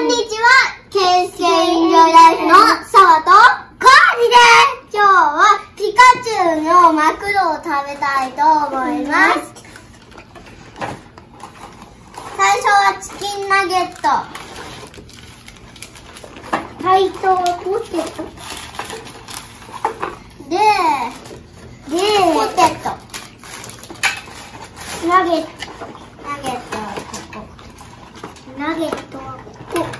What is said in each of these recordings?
んにちは、ケンスケインジョイライフの澤とコージです。今日はピカチュウのマクロを食べたいと思います。最初はチキンナゲット。はいとポテト。で、ポテト。ナゲット。ナゲットはここ。ナゲットはここ。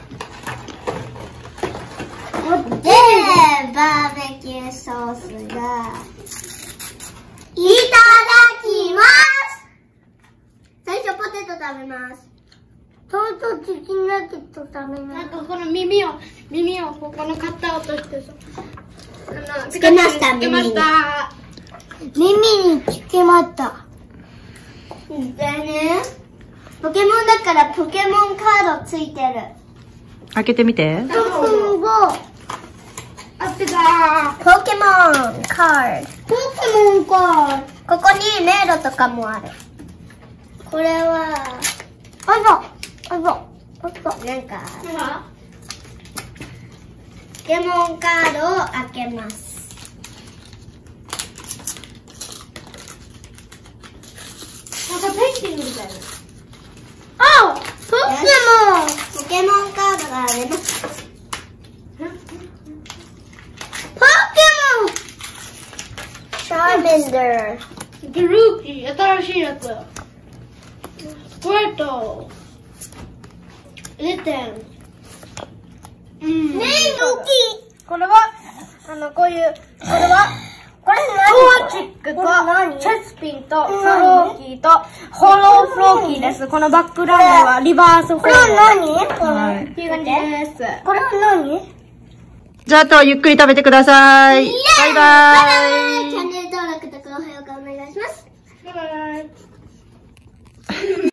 で、バーベキューソースが、いただきます。最初ポテト食べます。そうそう、チキンナゲット食べます。 なんかこの耳をここのカッター落としてさ。 つけました、 つけました。 耳につけました。でね、ポケモンだからポケモンカードついてる。 開けてみて。 すごい。 あってた。 ポケモンカード。ポケモンカード。ここに迷路とかもある。これは、なんか、ポケモンカードを開けます。 なんかペンギンみたいな。 ポケモンカードがあります。シャーメンダー。 グルーキー、新しいやつ。これと、入れてん。 これは、こういう、これ何？ チックと、チェスピンと、フローキーと、ホローフローキーです。このバックグラウンドはリバースホール。 これは何？ はい。 っていう感じです。 これは何？ じゃあ、あとはゆっくり食べてください。バイバイ。 チャンネル登録と高評価お願いします。 バイバイ。